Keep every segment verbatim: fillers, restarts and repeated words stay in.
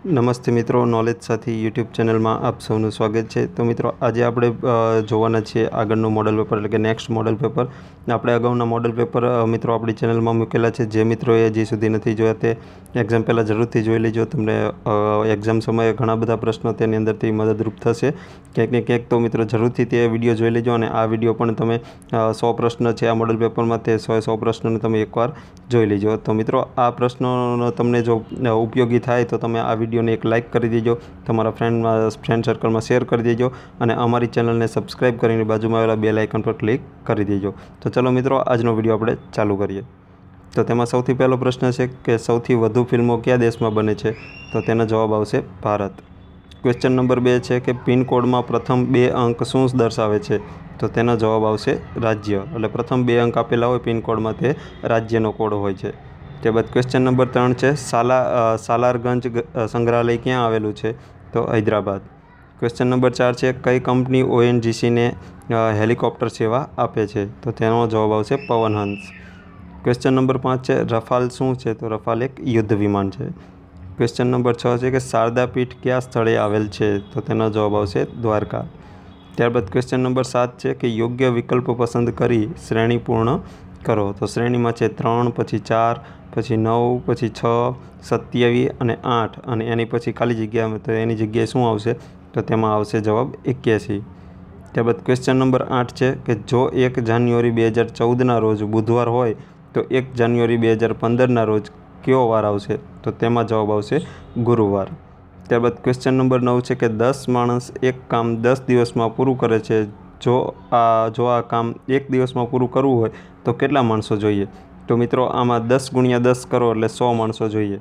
નમસ્તે મિત્રો, નોલેજ સાથી યુટ્યુબ ચેનલમાં આપ સૌનું સ્વાગત છે। તો મિત્રો આજે આપણે જોવાના છીએ આગળનું મોડલ પેપર એટલે કે નેક્સ્ટ મોડલ પેપર। આપણે અગાઉના મોડલ પેપર મિત્રો આપણી ચેનલમાં મૂકેલા છે। જે મિત્રોએ હજી સુધી નથી જોયા તે એક્ઝામ પહેલાં જરૂરથી જોઈ લેજો। તમને એક્ઝામ સમયે ઘણા બધા પ્રશ્નો તેની અંદરથી મદદરૂપ થશે ક્યાંક ને ક્યાંક। તો મિત્રો જરૂરથી તે વિડીયો જોઈ લેજો અને આ વિડીયો પણ તમે સો પ્રશ્ન છે આ મોડલ પેપરમાં તે સો સો પ્રશ્નોને તમે એકવાર જોઈ લેજો। તો મિત્રો આ પ્રશ્નોનો તમને જો ઉપયોગી થાય તો તમે આ વિડીયોને એક લાઇક કરી દેજો, તમારા ફ્રેન્ડમાં ફ્રેન્ડ સર્કલમાં શેર કરી દેજો અને અમારી ચેનલને સબસ્ક્રાઈબ કરીને બાજુમાં આવેલા બેલ આઇકન પર ક્લિક કરી દેજો। તો ચલો મિત્રો આજનો વિડીયો આપણે ચાલુ કરીએ। તો તેમાં સૌથી પહેલો પ્રશ્ન છે કે સૌથી વધુ ફિલ્મો કયા દેશમાં બને છે? તો તેનો જવાબ આવશે ભારત। ક્વેશ્ચન નંબર બે છે કે પિનકોડમાં પ્રથમ બે અંક શું દર્શાવે છે? તો તેનો જવાબ આવશે રાજ્ય। એટલે પ્રથમ બે અંક આપેલા હોય પિનકોડમાં તે રાજ્યનો કોડ હોય છે। ત્યારબાદ ક્વેશ્ચન નંબર ત્રણ છે સાલા સાલારગંજ સંગ્રહાલય ક્યાં આવેલું છે? તો હૈદરાબાદ। ક્વેશ્ચન નંબર ચાર છે કઈ કંપની ઓએનજીસીને હેલિકોપ્ટર સેવા આપે છે? તો તેનો જવાબ આવશે પવનહંસ। ક્વેશ્ચન નંબર પાંચ છે રફાલ શું છે? તો રફાલ એક યુદ્ધ વિમાન છે। ક્વેશ્ચન નંબર છ છે કે શારદા પીઠ કયા સ્થળે આવેલ છે? તો તેનો જવાબ આવશે દ્વારકા। ત્યારબાદ ક્વેશ્ચન નંબર સાત છે કે યોગ્ય વિકલ્પ પસંદ કરી શ્રેણી પૂર્ણ કરો। તો શ્રેણીમાં છે ત્રણ, પછી ચાર, પછી નવ, પછી છ, સત્યાવીસ અને આઠ અને એની પછી ખાલી જગ્યા, તો એની જગ્યાએ શું આવશે? તો તેમાં આવશે જવાબ એક્યાસી। ત્યારબાદ ક્વેશ્ચન નંબર આઠ છે કે જો એક જાન્યુઆરી બે હજાર ચૌદના રોજ બુધવાર હોય તો એક જાન્યુઆરી બે હજાર પંદરના રોજ કયો વાર આવશે? તો તેમાં જવાબ આવશે ગુરુવાર। ત્યારબાદ ક્વેશ્ચન નંબર નવ છે કે દસ માણસ એક કામ દસ દિવસમાં પૂરું કરે છે। જો આ જો આ કામ એક દિવસમાં પૂરું કરવું હોય તો કેટલા માણસો જોઈએ? તો મિત્રો આમાં દસ ગુણ્યા દસ કરો એટલે સો માણસો જોઈએ,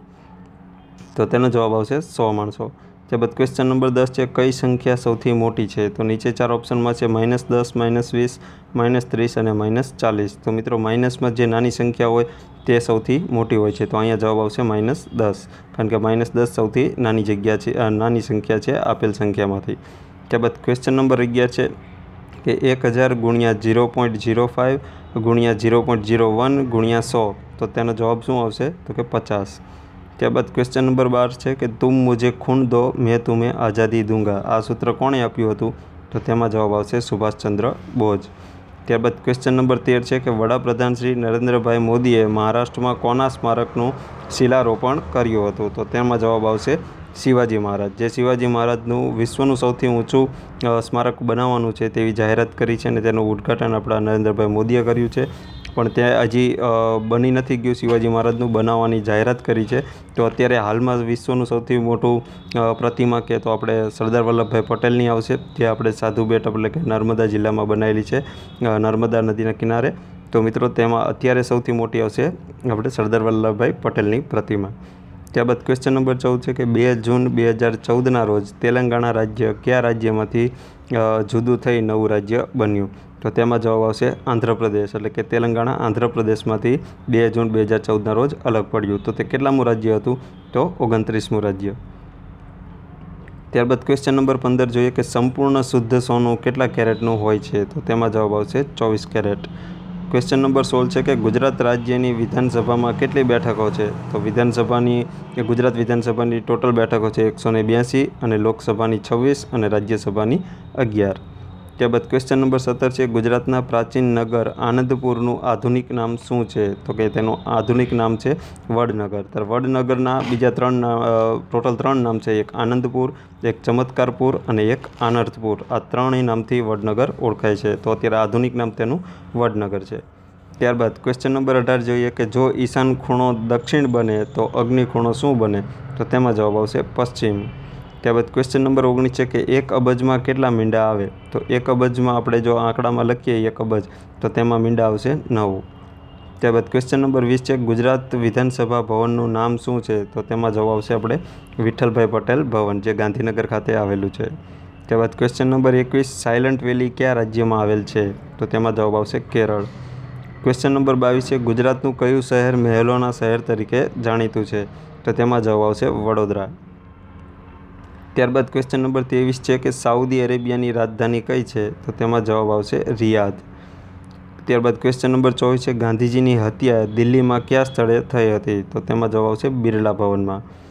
તો તેનો જવાબ આવશે સો માણસો। ત્યારબાદ ક્વેશ્ચન નંબર દસ છે કઈ સંખ્યા સૌથી મોટી છે? તો નીચે ચાર ઓપ્શનમાં છે માઇનસ દસ, માઇનસ વીસ, માઇનસ ત્રીસ અને માઇનસ ચાલીસ। તો મિત્રો માઇનસમાં જે નાની સંખ્યા હોય તે સૌથી મોટી હોય છે, તો અહીંયા જવાબ આવશે માઇનસ દસ, કારણ કે માઇનસ દસ સૌથી નાની જગ્યા છે, નાની સંખ્યા છે આપેલ સંખ્યામાંથી। ત્યારબાદ ક્વેશ્ચન નંબર અગિયાર છે કે એક હજાર ગુણ્યા ઝીરો પોઈન્ટ ઝીરો ફાઇવ ગુણ્યા ઝીરો પોઈન્ટ ઝીરો વન ગુણ્યા સો, તો તેનો જવાબ શું આવશે? તો કે પચાસ। ત્યારબાદ ક્વેશ્ચન નંબર બાર છે કે તુમ મુझे ખૂન દો મેં तुम्हें આઝાદી दूंगा। આ સૂત્ર કોણે આપ્યું હતું? તો તેમાં જવાબ આવશે સુભાષચંદ્ર બોઝ। ત્યારબાદ ક્વેશ્ચન નંબર તેર છે કે વડાપ્રધાન શ્રી નરેન્દ્રભાઈ મોદીએ મહારાષ્ટ્રમાં કોના સ્મારકનું શિલારોપણ કર્યું હતું? તો તેમાં જવાબ આવશે શિવાજી મહારાજ। જે શિવાજી મહારાજનું વિશ્વનું સૌથી ઊંચું સ્મારક બનાવવાનું છે તેવી જાહેરાત કરી છે અને તેનું ઉદ્ઘાટન આપણા નરેન્દ્રભાઈ મોદીએ કર્યું છે, પણ ત્યાં હજી બની નથી ગયું। શિવાજી મહારાજનું બનાવવાની જાહેરાત કરી છે। તો અત્યારે હાલમાં વિશ્વનું સૌથી મોટું પ્રતિમા કે તો આપણે સરદાર વલ્લભભાઈ પટેલની આવશે, જે આપણે સાધુ બેટ એટલે કે નર્મદા જિલ્લામાં બનાવેલી છે નર્મદા નદીના કિનારે। તો મિત્રો તેમાં અત્યારે સૌથી મોટી આવશે આપણે સરદાર વલ્લભભાઈ પટેલની પ્રતિમા। ત્યારબાદ ક્વેશ્ચન નંબર ચૌદ છે કે બે જૂન બે હજાર ચૌદના રોજ તેલંગાણા રાજ્ય કયા રાજ્યમાંથી જુદું થઈ નવું રાજ્ય બન્યું? તો તેમાં જવાબ આવશે આંધ્રપ્રદેશ, એટલે કે તેલંગાણા આંધ્રપ્રદેશમાંથી બે જૂન બે હજાર ચૌદના રોજ અલગ પડ્યું। તો તે કેટલામું રાજ્ય હતું? તો ઓગણત્રીસમું રાજ્ય। ત્યારબાદ ક્વેશ્ચન નંબર પંદર જોઈએ કે સંપૂર્ણ શુદ્ધ સોનું કેટલા કેરેટનું હોય છે? તો તેમાં જવાબ આવશે ચોવીસ કેરેટ। ક્વેશ્ચન નંબર સોળ છે કે ગુજરાત રાજ્યની વિધાનસભામાં કેટલી બેઠકો છે? તો વિધાનસભાની ગુજરાત વિધાનસભાની ટોટલ બેઠકો છે એકસો ને બ્યાસી અને લોકસભાની છવ્વીસ અને રાજ્યસભાની અગિયાર। ત્યારબાદ ક્વેશ્ચન નંબર સત્તર છે ગુજરાતના પ્રાચીન નગર આનંદપુરનું આધુનિક નામ શું છે? તો કે તેનું આધુનિક નામ છે વડનગર। ત્યારે વડનગરના બીજા ત્રણ ટોટલ ત્રણ નામ છે, એક આનંદપુર, એક ચમત્કારપુર અને એક આનર્થપુર। આ ત્રણેય નામથી વડનગર ઓળખાય છે, તો અત્યારે આધુનિક નામ તેનું વડનગર છે। ત્યારબાદ ક્વેશ્ચન નંબર અઢાર જોઈએ કે જો ઈશાન ખૂણો દક્ષિણ બને તો અગ્નિ ખૂણો શું બને? તો તેમાં જવાબ આવશે પશ્ચિમ। ત્યારબાદ ક્વેશ્ચન નંબર ઓગણીસ છે કે એક અબજમાં કેટલા મીંડા આવે? તો એક અબજમાં આપણે જો આંકડામાં લખીએ એક અબજ તો તેમાં મીંડા આવશે નવ। ત્યારબાદ ક્વેશ્ચન નંબર વીસ છે ગુજરાત વિધાનસભા ભવનનું નામ શું છે? તો તેમાં જવાબ આવશે આપણે વિઠ્ઠલભાઈ પટેલ ભવન, જે ગાંધીનગર ખાતે આવેલું છે। ત્યારબાદ ક્વેશ્ચન નંબર એકવીસ સાયલન્ટ વેલી કયા રાજ્યમાં આવેલ છે? તો તેમાં જવાબ આવશે કેરળ। ક્વેશ્ચન નંબર બાવીસ છે ગુજરાતનું કયું શહેર મહેલોના શહેર તરીકે જાણીતું છે? તો તેમાં જવાબ આવશે વડોદરા। ત્યારબાદ ક્વેશ્ચન નંબર ત્રેવીસ છે કે સાઉદી અરેબિયાની રાજધાની કઈ છે? તો તેમાં જવાબ આવશે રિયાદ। ત્યારબાદ ક્વેશ્ચન નંબર ચોવીસ છે ગાંધીજીની હત્યા દિલ્હીમાં કયા સ્થળે થઈ હતી? તો તેમાં જવાબ આવશે બિરલા ભવનમાં।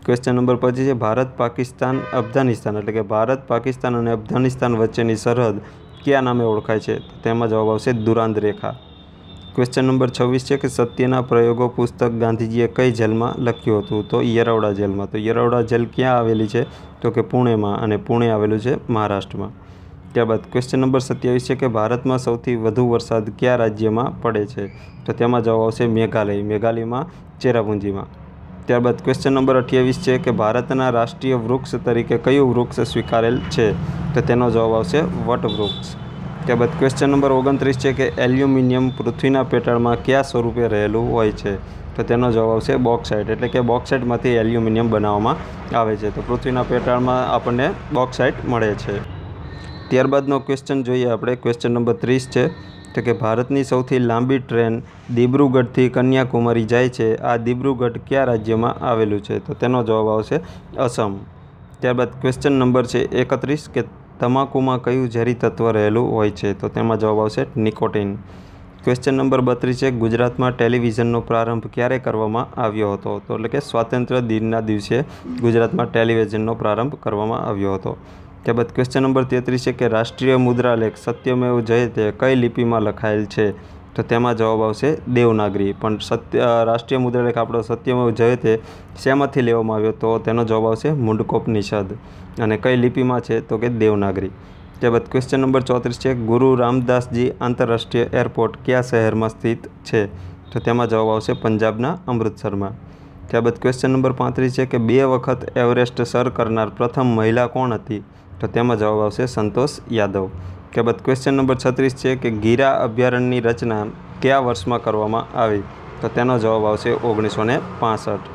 ક્વેશ્ચન નંબર પચીસ છે ભારત પાકિસ્તાન અફઘાનિસ્તાન એટલે કે ભારત પાકિસ્તાન અને અફઘાનિસ્તાન વચ્ચેની સરહદ કયા નામે ઓળખાય છે? તો તેમાં જવાબ આવશે દુરાંત રેખા. ક્વેશ્ચન નંબર છવ્વીસ છે કે સત્યના પ્રયોગો પુસ્તક ગાંધીજીએ કઈ જેલમાં લખ્યું હતું? તો યરવડા જેલમાં. તો યરવડા જેલ ક્યાં આવેલી છે? તો કે પુણેમાં, અને પુણે આવેલું છે મહારાષ્ટ્રમાં. ત્યારબાદ ક્વેશ્ચન નંબર સત્યાવીસ છે કે ભારતમાં સૌથી વધુ વરસાદ કયા રાજ્યમાં પડે છે? તો તેમાં જવાબ આવશે મેઘાલય, મેઘાલયમાં ચેરાપુંજીમાં. ત્યારબાદ ક્વેશ્ચન નંબર અઠ્યાવીસ છે કે ભારતના રાષ્ટ્રીય વૃક્ષ તરીકે કયું વૃક્ષ સ્વીકારેલ છે? તો તેનો જવાબ આવશે વટવૃક્ષ. ત્યારબાદ ક્વેશ્ચન નંબર ઓગણત્રીસ છે કે એલ્યુમિનિયમ પૃથ્વીના પેટાળમાં કયા સ્વરૂપે રહેલું હોય છે? તો તેનો જવાબ આવશે બોક્સાઇટ, એટલે કે બોક્સાઇટમાંથી એલ્યુમિનિયમ બનાવવામાં આવે છે. તો પૃથ્વીના પેટાળમાં આપણને બોક્સાઇટ મળે છે. ત્યારબાદનો ક્વેશ્ચન જોઈએ આપણે. ક્વેશ્ચન નંબર ત્રીસ છે તો કે ભારતની સૌથી લાંબી ટ્રેન દિબ્રુગઢથી કન્યાકુમારી જાય છે. આ દિબ્રુગઢ કયા રાજ્યમાં આવેલું છે? તો તેનો જવાબ આવશે અસમ. ત્યારબાદ ક્વેશ્ચન નંબર છે એકત્રીસ કે તમાકુમાં કયું ઝેરી તત્વ રહેલું હોય છે? તો તેમાં જવાબ આવશે નિકોટીન. ક્વેશ્ચન નંબર બત્રીસ છે ગુજરાતમાં ટેલિવિઝનનો પ્રારંભ ક્યારે કરવામાં આવ્યો હતો? તો એટલે કે સ્વાતંત્ર્ય દિનના દિવસે ગુજરાતમાં ટેલિવિઝનનો પ્રારંભ કરવામાં આવ્યો હતો. ત્યારબાદ ક્વેશ્ચન નંબર તેત્રીસ છે કે રાષ્ટ્રીય મુદ્રાલેખ સત્યમેવ જયતે કઈ લિપિમાં લખાયેલ છે? તો તેમાં જવાબ આવશે દેવનાગરી. પણ સત્ય રાષ્ટ્રીય મુદ્રાલેખ આપણો સત્યમેવ જયતે શેમાંથી લેવામાં આવ્યો? તો તેનો જવાબ આવશે મુંડકોપનિષદ. અને કઈ લિપિમાં છે? તો કે દેવનાગરી. ત્યારબાદ ક્વેશ્ચન નંબર ચોત્રીસ છે ગુરુ રામદાસજી આંતરરાષ્ટ્રીય એરપોર્ટ કયા શહેરમાં સ્થિત છે? તો તેમાં જવાબ આવશે પંજાબના અમૃતસરમાં. ત્યારબાદ ક્વેશ્ચન નંબર પાંત્રીસ છે કે બે વખત એવરેસ્ટ સર કરનાર પ્રથમ મહિલા કોણ હતી? તો તેમાં જવાબ આવશે સંતોષ યાદવ. ત્યારબાદ ક્વેશ્ચન નંબર છત્રીસ છે કે ગીરા અભયારણ્યની રચના કયા વર્ષમાં કરવામાં આવી? તો તેનો જવાબ આવશે ઓગણીસો ને પાસઠ.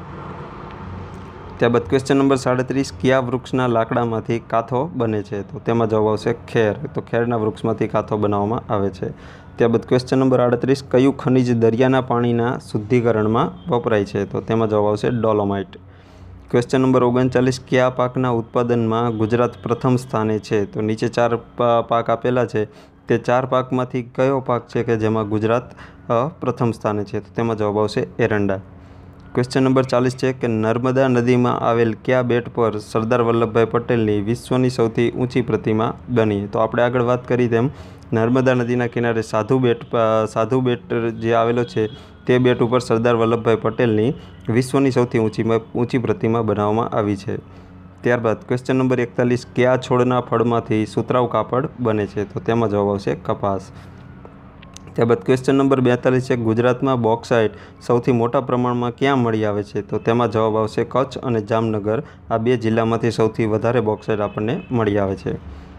ત્યારબાદ ક્વેશ્ચન નંબર સાડત્રીસ કયા વૃક્ષના લાકડામાંથી કાથો બને છે? તો તેમાં જવાબ આવશે ખેર. તો ખેરના વૃક્ષમાંથી કાથો બનાવવામાં આવે છે. ત્યારબાદ ક્વેશ્ચન નંબર આડત્રીસ કયું ખનિજ દરિયાના પાણીના શુદ્ધિકરણમાં વપરાય છે? તો તેમાં જવાબ આવશે ડોલોમાઇટ. ક્વેશ્ચન નંબર ઓગણચાલીસ કયા પાકના ઉત્પાદનમાં ગુજરાત પ્રથમ સ્થાને છે? તો નીચે ચાર પાક આપેલા છે તે ચાર પાકમાંથી કયો પાક છે કે જેમાં ગુજરાત પ્રથમ સ્થાને છે? તો તેમાં જવાબ આવશે એરંડા. ક્વેશ્ચન નંબર ચાલીસ છે કે નર્મદા નદીમાં આવેલ કયા બેટ પર સરદાર વલ્લભભાઈ પટેલની વિશ્વની સૌથી ઊંચી પ્રતિમા બની? તો આપણે આગળ વાત કરી તેમ નર્મદા નદીના કિનારે સાધુ બેટ સાધુ બેટ જે આવેલો છે તે બેટ ઉપર સરદાર વલ્લભભાઈ પટેલની વિશ્વની સૌથી ઊંચી ઊંચી પ્રતિમા બનાવવામાં આવી છે. ત્યારબાદ ક્વેશ્ચન નંબર એકતાલીસ કયા છોડના ફળમાંથી સુતરાઉ કાપડ બને છે? તો તેમાં જવાબ આવશે કપાસ. ત્યારબાદ ક્વેશ્ચન નંબર બેતાલીસ છે ગુજરાતમાં બોક્સાઇટ સૌથી મોટા પ્રમાણમાં ક્યાં મળી આવે છે? તો તેમાં જવાબ આવશે કચ્છ અને જામનગર. આ બે જિલ્લામાંથી સૌથી વધારે બોક્સાઇટ આપણને મળી આવે છે.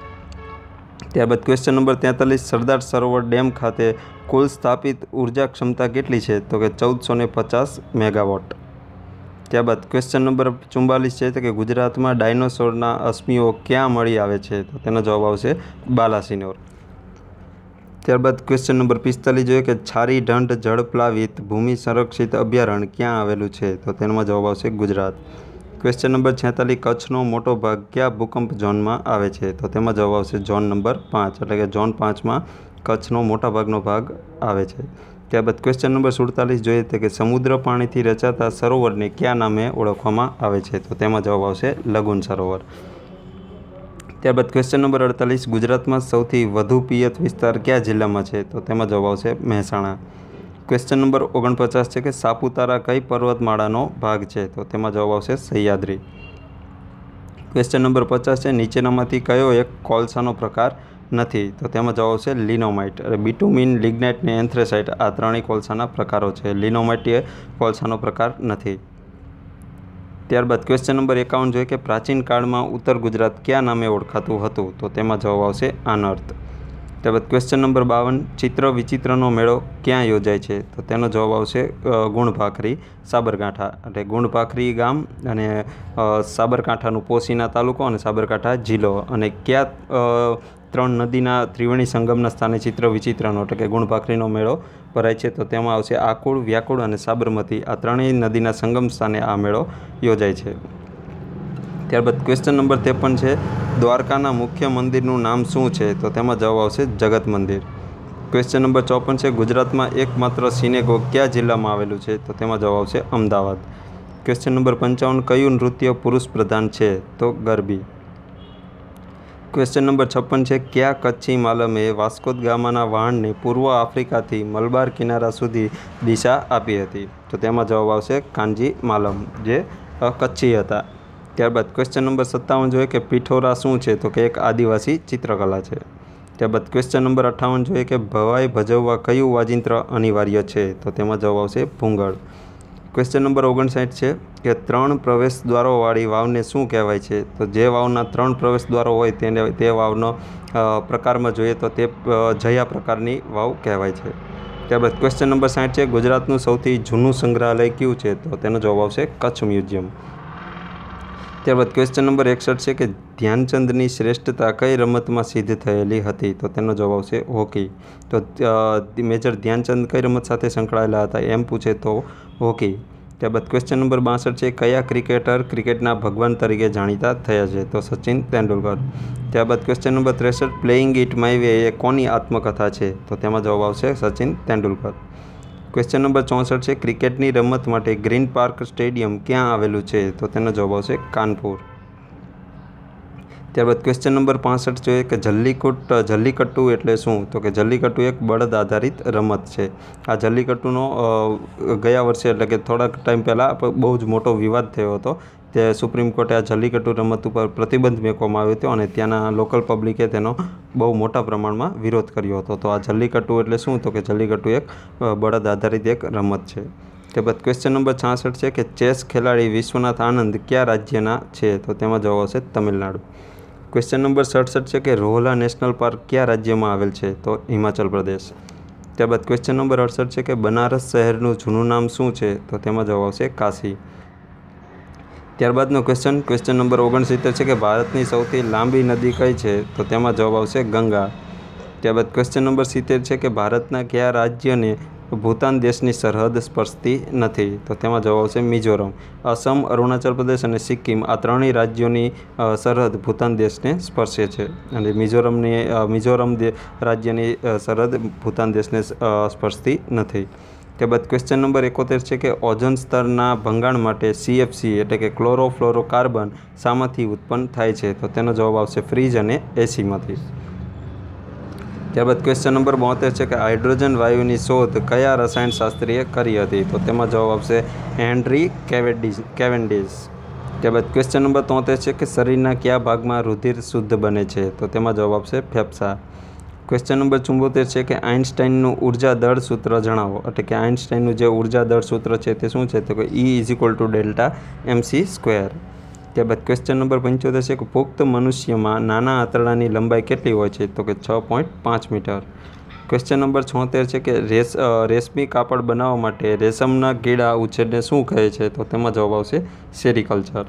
ત્યારબાદ ક્વેશ્ચન નંબર તેતાલીસ સરદાર સરોવર ડેમ ખાતે કુલ સ્થાપિત ઉર્જા ક્ષમતા કેટલી છે? તો કે ચૌદસો ને પચાસ મેગાવોટ. ત્યારબાદ ક્વેશ્ચન નંબર ચુમ્બાલીસ છે કે ગુજરાતમાં ડાયનોસોરના અસ્મિઓ ક્યાં મળી આવે છે? તો તેનો જવાબ આવશે બાલાસિનોર. ત્યારબાદ ક્વેશ્ચન નંબર પિસ્તાલીસ જોઈએ કે છારી ઢંઢ જળપ્લાવિત ભૂમિ સંરક્ષિત અભયારણ્ય ક્યાં આવેલું છે? તો તેમાં જવાબ આવશે ગુજરાત. ક્વેશ્ચન નંબર છેતાલીસ કચ્છનો મોટો ભાગ કયા ભૂકંપ ઝોનમાં આવે છે? તો તેમાં જવાબ આવશે ઝોન નંબર પાંચ, એટલે કે ઝોન પાંચમાં કચ્છનો મોટા ભાગનો ભાગ આવે છે. ત્યારબાદ ક્વેશ્ચન નંબર સુડતાલીસ જોઈએ તો કે સમુદ્ર પાણીથી રચાતા સરોવરને કયા નામે ઓળખવામાં આવે છે? તો તેમાં જવાબ આવશે લગુન સરોવર. ત્યારબાદ ક્વેશ્ચન નંબર અડતાલીસ ગુજરાતમાં સૌથી વધુ પિયત વિસ્તાર કયા જિલ્લામાં છે? તો તેમાં જવાબ આવશે મહેસાણા. ક્વેશ્ચન નંબર ઓગણપચાસ છે કે સાપુતારા કઈ પર્વતમાળાનો ભાગ છે? તો તેમાં જવાબ આવશે સહ્યાદ્રી. ક્વેશ્ચન નંબર પચાસ છે નીચેનામાંથી કયો એક કોલસાનો પ્રકાર નથી? તો તેમાં જવાબ આવશે લિનોમાઇટ. એટલે બિટુમિન, લિગ્નાઇટ ને એન્થ્રેસાઇટ આ ત્રણેય કોલસાના પ્રકારો છે. લિનોમાઇટ એ કોલસાનો પ્રકાર નથી. ત્યારબાદ ક્વેશ્ચન નંબર એકાવન જોઈએ કે પ્રાચીન કાળમાં ઉત્તર ગુજરાત કયા નામે ઓળખાતું હતું? તો તેમાં જવાબ આવશે આનર્ત. ત્યારબાદ ક્વેશ્ચન નંબર બાવન ચિત્ર વિચિત્રનો મેળો ક્યાં યોજાય છે? તો તેનો જવાબ આવશે ગુણભાખરી, સાબરકાંઠા. એટલે ગુણભાખરી ગામ અને સાબરકાંઠાનું પોશીના તાલુકો અને સાબરકાંઠા જિલ્લો. અને કયા ત્રણ નદીના ત્રિવેણી સંગમના સ્થાને ચિત્ર વિચિત્રનો એટલે કે ગુણભાખરીનો મેળો ભરાય છે? તો તેમાં આવશે આકુળ, વ્યાકુળ અને સાબરમતી. આ ત્રણેય નદીના સંગમ સ્થાને આ મેળો યોજાય છે. ત્યારબાદ ક્વેશ્ચન નંબર ત્રેપન છે દ્વારકાના મુખ્ય મંદિરનું નામ શું છે? તો તેમાં જવાબ આવશે જગત મંદિર. ક્વેશ્ચન નંબર ચોપન છે ગુજરાતમાં એકમાત્ર સિનેગોગ કયા જિલ્લામાં આવેલું છે? તો તેમાં જવાબ આવશે અમદાવાદ. ક્વેશ્ચન નંબર પંચાવન, કયું નૃત્ય પુરુષ પ્રધાન છે? તો ગરબી. ક્વેશ્ચન નંબર છપ્પન છે, કયા કચ્છી માલમે વાસ્કો દ ગામાના વહાણને પૂર્વ આફ્રિકાથી મલબાર કિનારા સુધી દિશા આપી હતી? તો તેમાં જવાબ આવશે કાનજી માલમ, જે કચ્છી હતા. ત્યારબાદ ક્વેશ્ચન નંબર સત્તાવન જોઈએ કે પિઠોરા શું છે? તો કે એક આદિવાસી ચિત્રકલા છે. ત્યારબાદ ક્વેશ્ચન નંબર અઠ્ઠાવન જોઈએ કે ભવાઈ ભજવવા કયું વાજિંત્ર અનિવાર્ય છે? તો તેમાં જવાબ આવશે ભૂંગળ. ક્વેશ્ચન નંબર ઓગણસાઠ છે કે ત્રણ પ્રવેશ દ્વારોવાળી વાવને શું કહેવાય છે? તો જે વાવના ત્રણ પ્રવેશ દ્વારો હોય તેને તે વાવનો પ્રકારમાં જોઈએ તો તે જયા પ્રકારની વાવ કહેવાય છે. ત્યારબાદ ક્વેશ્ચન નંબર સાઠ છે, ગુજરાતનું સૌથી જૂનું સંગ્રહાલય કયું છે? તો તેનો જવાબ આવશે કચ્છ મ્યુઝિયમ. ત્યારબાદ ક્વેશ્ચન નંબર એકસઠ છે કે ધ્યાનચંદની શ્રેષ્ઠતા કઈ રમતમાં સિદ્ધ થયેલી હતી? તો તેનો જવાબ આવશે હોકી. તો મેજર ધ્યાનચંદ કઈ રમત સાથે સંકળાયેલા હતા એમ પૂછે તો હોકી. ત્યારબાદ ક્વેશ્ચન નંબર બાસઠ છે, કયા ક્રિકેટર ક્રિકેટના ભગવાન તરીકે જાણીતા થયા છે? તો સચિન તેંડુલકર. ત્યારબાદ ક્વેશ્ચન નંબર ત્રેસઠ, પ્લેઇંગ ઇટ માય વે એ કોની આત્મકથા છે? તો તેમાં જવાબ આવશે સચિન તેંડુલકર. ક્વેશ્ચન નંબર ચોસઠ છે, ક્રિકેટની રમત માટે ગ્રીન પાર્ક સ્ટેડિયમ ક્યાં આવેલું છે? તો તેનો જવાબ આવશે કાનપુર. ત્યારબાદ ક્વેશ્ચન નંબર પાંસઠ જોઈએ કે જલ્લીકટ જલ્લીકટ્ટુ એટલે શું? તો કે જલ્લીકટ્ટુ એક બળદ આધારિત રમત છે. આ જલ્લીકટ્ટુનો ગયા વર્ષે એટલે કે થોડાક ટાઈમ પહેલાં બહુ જ મોટો વિવાદ થયો હતો. તે સુપ્રીમ કોર્ટે આ જલ્લીકટ્ટુ રમત ઉપર પ્રતિબંધ મૂકવામાં આવ્યો હતો અને ત્યાંના લોકલ પબ્લિકે તેનો બહુ મોટા પ્રમાણમાં વિરોધ કર્યો હતો. તો આ જલ્લીકટ્ટુ એટલે શું? તો કે જલ્લીકટ્ટુ એક બળદ આધારિત એક રમત છે. ત્યારબાદ ક્વેશ્ચન નંબર છાસઠ છે કે ચેસ ખેલાડી વિશ્વનાથ આનંદ કયા રાજ્યના છે? તો તેમાં જવાબ આવશે તમિલનાડુ. ક્વેશ્ચન નંબર સડસઠ છે કે રોહલા નેશનલ પાર્ક કયા રાજ્યમાં આવેલ છે? તો હિમાચલ પ્રદેશ. ત્યારબાદ ક્વેશ્ચન નંબર અડસઠ છે કે બનારસ શહેરનું જૂનું નામ શું છે? તો તેમાં જવાબ આવશે કાશી. ત્યારબાદનો ક્વેશ્ચન ક્વેશ્ચન નંબર ઓગણસિત્તેર છે કે ભારતની સૌથી લાંબી નદી કઈ છે? તો તેમાં જવાબ આવશે ગંગા. ત્યારબાદ ક્વેશ્ચન નંબર સિત્તેર છે કે ભારતના કયા રાજ્યને ભૂતાન દેશની સરહદ સ્પર્શતી નથી? તો તેમાં જવાબ આવશે મિઝોરમ. અસમ, અરુણાચલ પ્રદેશ અને સિક્કિમ આ ત્રણેય રાજ્યોની સરહદ ભૂતાન દેશને સ્પર્શે છે અને મિઝોરમની મિઝોરમ રાજ્યની સરહદ ભૂતાન દેશને સ્પર્શતી નથી. ત્યારબાદ ક્વેશ્ચન નંબર એકોતેર છે કે ઓઝોન સ્તરના ભંગાણ માટે સીએફસી એટલે કે ક્લોરોફ્લોરોકાર્બન શામાંથી ઉત્પન્ન થાય છે? તો તેનો જવાબ આવશે ફ્રીજ અને એસીમાંથી. ત્યારબાદ ક્વેશ્ચન નંબર બોતેર છે કે હાઇડ્રોજન વાયુની શોધ કયા રસાયણશાસ્ત્રીએ કરી હતી? તો તેમાં જવાબ આવશે હેનરી કેવેન્ડિશ કેવેન્ડિશ. ત્યારબાદ ક્વેશ્ચન નંબર તોતેર છે કે શરીરના કયા ભાગમાં રુધિર શુદ્ધ બને છે? તો તેમાં જવાબ આવશે ફેફસા. ક્વેશ્ચન નંબર ચુંબોતેર છે કે આઇન્સ્ટાઈનનું ઉર્જા દળ સૂત્ર જણાવો. એટલે કે આઇન્સ્ટાઈનનું જે ઉર્જા દળ સૂત્ર છે તે શું છે? તો કે E is equal to delta M C square. ત્યારબાદ ક્વેશ્ચન નંબર પંચોતેર છે કે પુખ્ત મનુષ્યમાં નાના આંતરડાની લંબાઈ કેટલી હોય છે? તો કે છ પોઈન્ટ પાંચ મીટર. ક્વેશ્ચન નંબર છોતેર છે કે રેસ રેશમી કાપડ બનાવવા માટે રેશમના કીડા ઉછેરને શું કહે છે? તો તેમાં જવાબ આવશે સેરિકલ્ચર.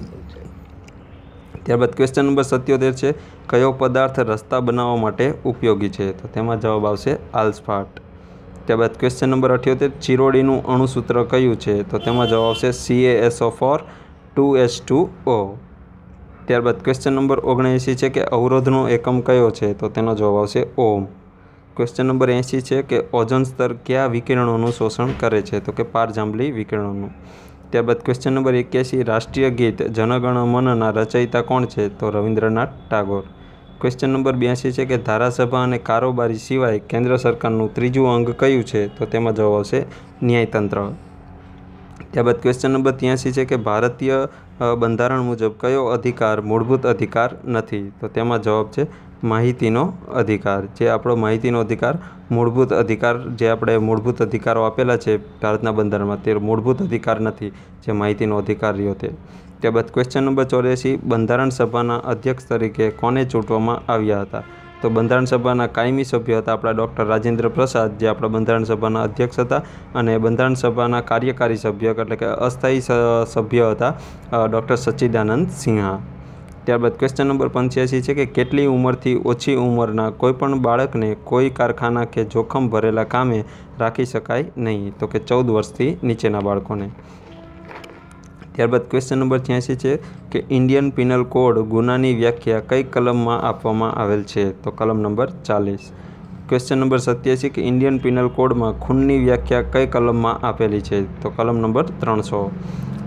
ત્યારબાદ ક્વેશ્ચન નંબર સત્યોતેર છે કયો પદાર્થ રસ્તા બનાવવા માટે ઉપયોગી છે? તો તેમાં જવાબ આવશે આલ્સફાટ. ત્યારબાદ ક્વેશ્ચન નંબર અઠ્યોતેર ચિરોડીનું અણુસૂત્ર કયું છે? તો તેમાં જવાબ આવશે C A S O four two H two O. ત્યારબાદ ક્વેશ્ચન નંબર ઓગણએંસી છે કે અવરોધનો એકમ કયો છે? તો તેનો જવાબ આવશે ઓમ. ક્વેશ્ચન નંબર એંસી છે કે ઓઝોન સ્તર કયા વિકિરણોનું શોષણ કરે છે? તો કે પારજાંબલી વિકિરણોનું. ત્યારબાદ ક્વેશ્ચન નંબર એક્યાસી રાષ્ટ્રીય ગીત જનગણ મનના રચયિતા કોણ છે? તો રવિન્દ્રનાથ ટાગોર. ક્વેશ્ચન નંબર બ્યાસી છે કે ધારાસભા અને કારોબારી સિવાય કેન્દ્ર સરકારનું ત્રીજું અંગ કયું છે? તો તેમાં જવાબ આવશે ન્યાયતંત્ર. ત્યારબાદ ક્વેશ્ચન નંબર ત્યાંસી છે કે ભારતીય બંધારણ મુજબ કયો અધિકાર મૂળભૂત અધિકાર નથી? તો તેમાં જવાબ છે માહિતીનો અધિકાર. જે આપણો માહિતીનો અધિકાર મૂળભૂત અધિકાર જે આપણે મૂળભૂત અધિકારો આપેલા છે ભારતના બંધારણમાં તે મૂળભૂત અધિકાર નથી જે માહિતીનો અધિકાર રહ્યો તે. ત્યારબાદ ક્વેશ્ચન નંબર ચોર્યાસી બંધારણ સભાના અધ્યક્ષ તરીકે કોને ચૂંટવામાં આવ્યા હતા? તો બંધારણ સભાના કાયમી સભ્ય હતા આપણા ડૉક્ટર રાજેન્દ્ર પ્રસાદ જે આપણા બંધારણ સભાના અધ્યક્ષ હતા અને બંધારણ સભાના કાર્યકારી સભ્ય એટલે કે અસ્થાયી સભ્ય હતા ડૉક્ટર સચ્ચિદાનંદ સિન્હા. ત્યારબાદ ક્વેશ્ચન નંબર પંચ્યાસી છે કે કેટલી ઉંમરથી ઓછી ઉંમરના કોઈપણ બાળકને કોઈ કારખાના કે જોખમ ભરેલા કામે રાખી શકાય નહીં? તો કે ચૌદ વર્ષથી નીચેના બાળકોને. ત્યારબાદ ક્વેશ્ચન નંબર છ્યાસી છે કે ઇન્ડિયન પિનલ કોડ ગુનાની વ્યાખ્યા કઈ કલમમાં આપવામાં આવેલ છે? તો કલમ નંબર ચાલીસ. ક્વેશ્ચન નંબર સત્યાસી કે ઇન્ડિયન પિનલ કોડમાં ખૂનની વ્યાખ્યા કઈ કલમમાં આપેલી છે? તો કલમ નંબર ત્રણસો.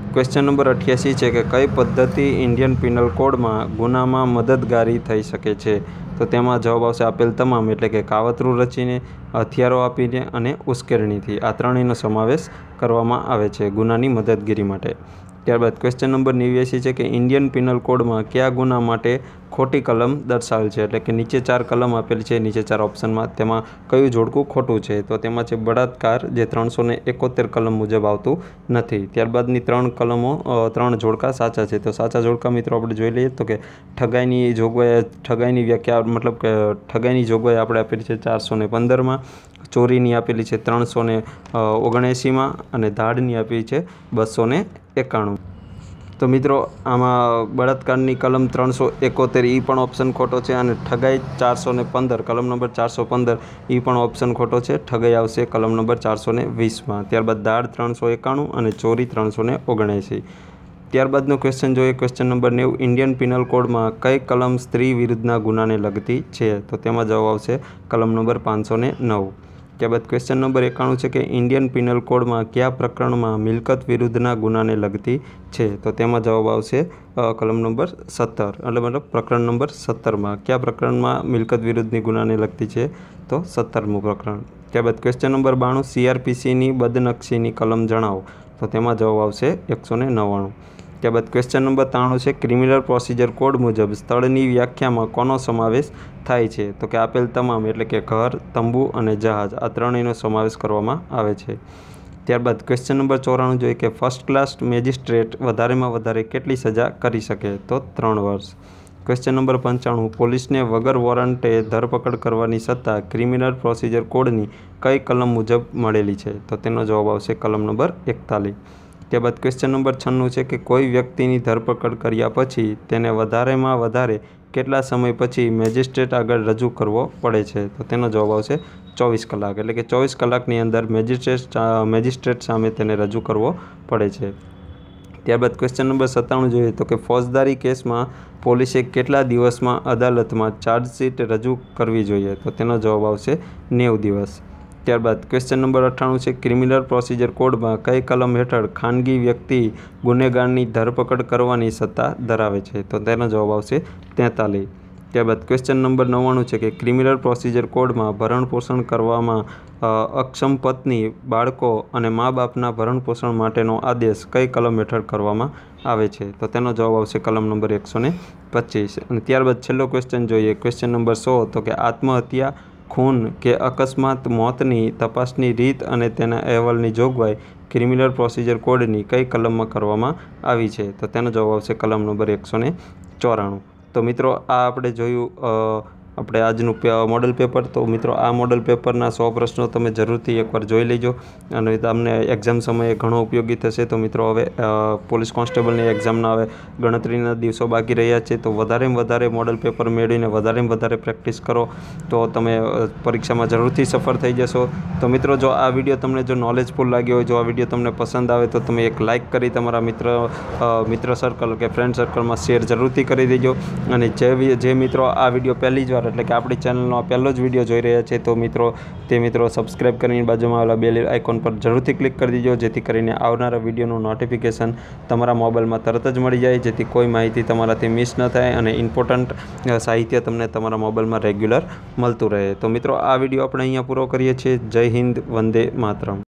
क्वेश्चन नंबर अठासी है कि कई पद्धति इंडियन पीनल कोड में गुना में मददगारी थई सके छे। तो तेमां जवाब आवशे आपेल तमाम, एटले के कावतरू रचीने, हथियारो आपीने अने उश्केरણીथी। आ त्रणेयनो समावेश करवामां आवे छे गुनानी मददगीरी माटे। त्यारबाद क्वेश्चन नंबर नेव्यासी है कि इंडियन पीनल कोड में क्या गुना माटे खोटी कलम दर्शावेल छे। एटले के नीचे चार कलम आपेल छे, नीचे चार ऑप्शन में तेमां कयुं जोड़कું खोटું छे। तो तेमां छे बलात्कार, जे त्रणसो ने एकोतेर कलम मुजब आवतुं नथी। त्यारबादनी त्रण कलमों त्रण जोड़का साचा छे। तो साचा जोड़का मित्रों आपणे जोई लईए तो कि ठगाईनी जोगवाई, ठगाईनी व्याख्या मतलब के ठगाईनी जोगवाई आपणे आपेली छे चारसो ने पंदर में, चोरीनी आपेली छे त्रणसो ने ओगणएंशी में अने धाड़नी आपेली छे बसो ने एकाणु। तो मित्रों आमां बलात्कारनी कलम त्रणसो एकोतेर ई पण ऑप्शन खोटो छे अने ठगाई चारसो ने पंदर कलम नंबर चारसो पंदर ई पण ऑप्शन खोटो छे। ठगाई आवशे कलम नंबर चारसो ने वीस में। त्यारबाद दाड़ त्रणसो एकाणु अने चोरी त्रणसो ने ओगणएंशी। त्यारबादनो क्वेश्चन जोईए क्वेश्चन नंबर नेव इंडियन पीनल कोड में कई कलम स्त्री विरुद्धना गुनाने लगती है। तो तेमां जवाब आवशे कलम नंबर पांच सौ ने नौ। त्यारबाद क्वेश्चन नंबर एकाणु है कि इंडियन पीनल कोड में क्या प्रकरण में मिलकत विरुद्धना गुनाने लगती है। तो तेमां जवाब आवशे कलम नंबर सत्तर, એટલે मतलब प्रकरण नंबर सत्तर में क्या प्रकरण में मिलकत विरुद्धनी गुनाने लगती है। तो सत्तरमું प्रकरण। त्यारबाद क्वेश्चन नंबर बाणु सीआरपीसी बदनक्षीनी कलम जणावो। तो तेमां जवाब आवशे एक सौ नव्वाणु। त्यारबाद क्वेश्चन नंबर त्राणु है क्रिमिनल प्रोसीजर कोड मुजब स्थळनी व्याख्या में कोनो समावेश थाय छे। तो कि आपेल तमाम एटले के घर, तंबू अने जहाज आ त्रणेयनो समावेश करवामां आवे छे। त्यारबाद क्वेश्चन नंबर चौराणु जोईए कि फर्स्ट क्लास मेजिस्ट्रेट वधारेमां वधारे केटली सजा करी सके। तो त्रण वर्ष। क्वेश्चन नंबर पंचाणु पुलिस ने वगर वोरंटे धरपकड़ करवानी सत्ता क्रिमिनल प्रोसीजर कोडनी कई कलम मुजब मळेली छे। तो तेनो जवाब आवशे कलम नंबर एकतालीस। त्यारबाद क्वेश्चन नंबर छन्नु है कि कोई व्यक्तिनी धरपकड़ कर्या पछी तेने वधारेमां वधारे केटला समय पछी मेजिस्ट्रेट आगळ रजू करवो पड़े छे। तो तेनो जवाब आवशे चौवीस कलाक, एटले के चौवीस कलाकनी अंदर मेजिस्ट्रेट मेजिस्ट्रेट सामे तेने रजू करवो पड़े छे। त्यारबाद क्वेश्चन नंबर सत्ताणु जोईए तो कि फौजदारी केस में पोलीसे केटला दिवस में अदालत में चार्जशीट रजू करवी जोईए। तो तेनो जवाब आवशे नेव दिवस। त्यारबाद क्वेश्चन नंबर अठाणु है क्रिमिनल प्रोसीजर कोड में कई कलम हेठळ खानगी व्यक्ति गुनेगारनी धरपकड़ करवानी सत्ता धरावे छे। तो तेनो जवाब आवशे तेतालीस। त्यारबाद क्वेश्चन नंबर नव्वाणु है कि क्रिमिनल प्रोसीजर कोड में भरण पोषण करवामां अक्षम पत्नी, बाळको अने माँ बापना भरण पोषण माटेनो आदेश कई कलम हेठळ करवामां आवे छे। तो तेनो जवाब आवशे कलम नंबर एक सौ पच्चीस। अने त्यारबाद छेल्लो क्वेश्चन जोईए क्वेश्चन नंबर सौ तो कि आत्महत्या, खून के अकस्मात मौतनी तपासनी रीत अने तेना अहेवालनी जोगवाई क्रिमिनल प्रोसीजर कोडनी कई कलम में करवामां आवी छे। तो तेनो जवाब आवशे कलम नंबर एक सौ चौराणु। तो मित्रों आ आपणे जोयुं આપણે આજનું મોડલ પેપર। તો મિત્રો આ મોડલ પેપરના સો પ્રશ્નો તમે જરૂરથી એકવાર જોઈ લેજો અને તમને એક્ઝામ સમયે ઘણો ઉપયોગી થશે। તો મિત્રો હવે પોલીસ કોન્સ્ટેબલની એક્ઝામના હવે ગણતરીના દિવસો બાકી રહ્યા છે, તો વધારેમાં વધારે મોડલ પેપર મેળવીને વધારેમાં વધારે પ્રેક્ટિસ કરો તો તમે પરીક્ષામાં જરૂરથી સફળ થઈ જશો। તો મિત્રો જો આ વિડીયો તમને જો નોલેજફુલ લાગ્યો હોય, જો આ વિડીયો તમને પસંદ આવે તો તમે એક લાઇક કરી તમારા મિત્ર મિત્ર સર્કલ કે ફ્રેન્ડ સર્કલમાં શેર જરૂરથી કરી દેજો। અને જે જે મિત્રો આ વિડીયો પહેલી જ વાર એટલે કે આપણી ચેનલનો પહેલો જ વિડીયો જોઈ રહ્યા છે તો મિત્રો તે મિત્રો સબસ્ક્રાઈબ કરીને બાજુમાં આવેલા બેલ આઇકોન પર જરૂરથી ક્લિક કરી દેજો, જેથી કરીને આવનારા વિડીયોનું નોટિફિકેશન તમારા મોબાઈલમાં તરત જ મળી જાય, જેથી કોઈ માહિતી તમારાથી મિસ ન થાય અને ઇમ્પોર્ટન્ટ સાહિત્ય તમને તમારા મોબાઈલમાં રેગ્યુલર મળતું રહે। તો મિત્રો આ વિડીયો આપણે અહીંયા પૂરો કરીએ છીએ। જય હિન્દ, વંદે માતરમ।